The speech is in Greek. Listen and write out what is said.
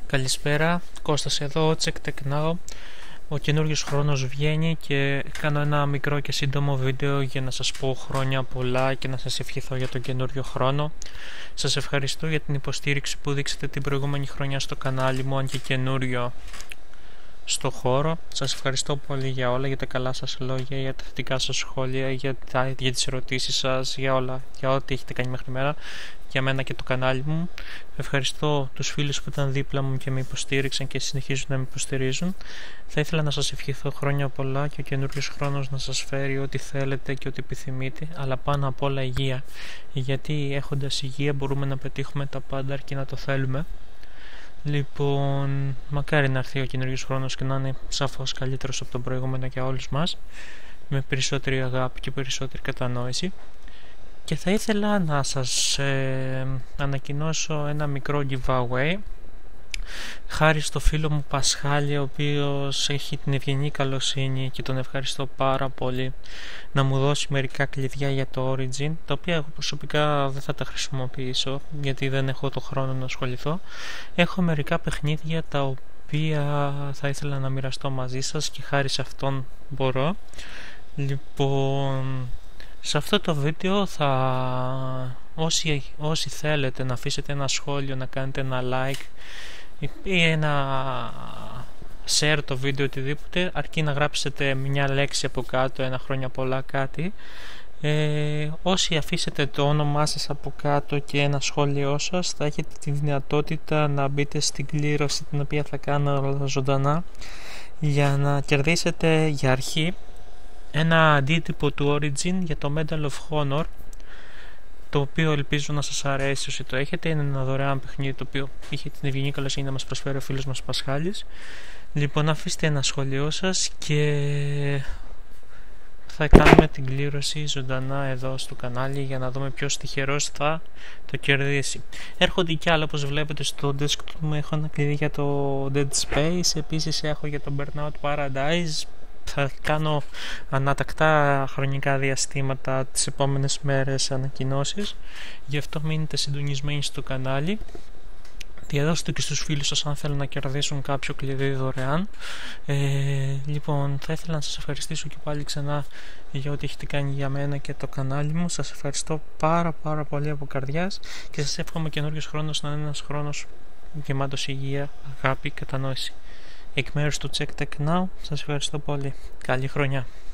Καλησπέρα, Κώστας εδώ, Check Tech Now. Ο καινούριος χρόνος βγαίνει και κάνω ένα μικρό και σύντομο βίντεο για να σας πω χρόνια πολλά και να σας ευχηθώ για τον καινούριο χρόνο. Σας ευχαριστώ για την υποστήριξη που δείξατε την προηγούμενη χρονιά στο κανάλι μου, αν και καινούριο στο χώρο. Σας ευχαριστώ πολύ για όλα, για τα καλά σας λόγια, για τα θετικά σας σχόλια, για τις ερωτήσεις σας, για όλα, για ό,τι έχετε κάνει μέχρι μέρα, για μένα και το κανάλι μου. Ευχαριστώ τους φίλους που ήταν δίπλα μου και με υποστήριξαν και συνεχίζουν να με υποστηρίζουν. Θα ήθελα να σας ευχηθώ χρόνια πολλά και ο καινούριος χρόνος να σας φέρει ό,τι θέλετε και ό,τι επιθυμείτε, αλλά πάνω απ' όλα υγεία, γιατί έχοντας υγεία μπορούμε να πετύχουμε τα πάντα αρκεί να το θέλουμε. Λοιπόν, μακάρι να έρθει ο καινούριος χρόνος και να είναι σαφώς καλύτερος από τον προηγούμενο για όλους μας, με περισσότερη αγάπη και περισσότερη κατανόηση. Και θα ήθελα να σας ανακοινώσω ένα μικρό giveaway χάρη στο φίλο μου Πασχάλη, ο οποίος έχει την ευγενή καλοσύνη και τον ευχαριστώ πάρα πολύ να μου δώσει μερικά κλειδιά για το Origin, τα οποία εγώ προσωπικά δεν θα τα χρησιμοποιήσω γιατί δεν έχω το χρόνο να ασχοληθώ. Έχω μερικά παιχνίδια τα οποία θα ήθελα να μοιραστώ μαζί σας και χάρη σε αυτόν μπορώ. Λοιπόν, σε αυτό το βίντεο όσοι θέλετε να αφήσετε ένα σχόλιο, να κάνετε ένα like ή ένα share το βίντεο, οτιδήποτε, αρκεί να γράψετε μια λέξη από κάτω, ένα χρόνια πολλά κάτι. Όσοι αφήσετε το όνομά σας από κάτω και ένα σχόλιο σας, θα έχετε τη δυνατότητα να μπείτε στην κλήρωση την οποία θα κάνω ζωντανά για να κερδίσετε για αρχή ένα αντίτυπο του Origin για το Medal of Honor, το οποίο ελπίζω να σας αρέσει όσοι το έχετε. Είναι ένα δωρεάν παιχνίδι το οποίο είχε την ευγενή καλοσύνη να μας προσφέρει ο φίλος μας Πασχάλης. Λοιπόν, αφήστε ένα σχόλιο σας και θα κάνουμε την κλήρωση ζωντανά εδώ στο κανάλι για να δούμε ποιος τυχερός θα το κερδίσει. Έρχονται κι άλλα, όπως βλέπετε στο desktop μου έχω ένα κλειδί για το Dead Space, επίσης έχω για το Burnout Paradise. Θα κάνω ανατακτά χρονικά διαστήματα τις επόμενες μέρες ανακοινώσεις, γι' αυτό μείνετε συντονισμένοι στο κανάλι. Διαδώστε και στους φίλους σας αν θέλουν να κερδίσουν κάποιο κλειδί δωρεάν. Λοιπόν, θα ήθελα να σας ευχαριστήσω και πάλι ξανά για ό,τι έχετε κάνει για μένα και το κανάλι μου. Σας ευχαριστώ πάρα πολύ από καρδιάς και σας εύχομαι καινούριος χρόνος να είναι ένας χρόνος γεμάτος υγεία, αγάπη και κατανόηση. Εκ μέρους του Check Tech Now, σας ευχαριστώ πολύ. Καλή χρονιά.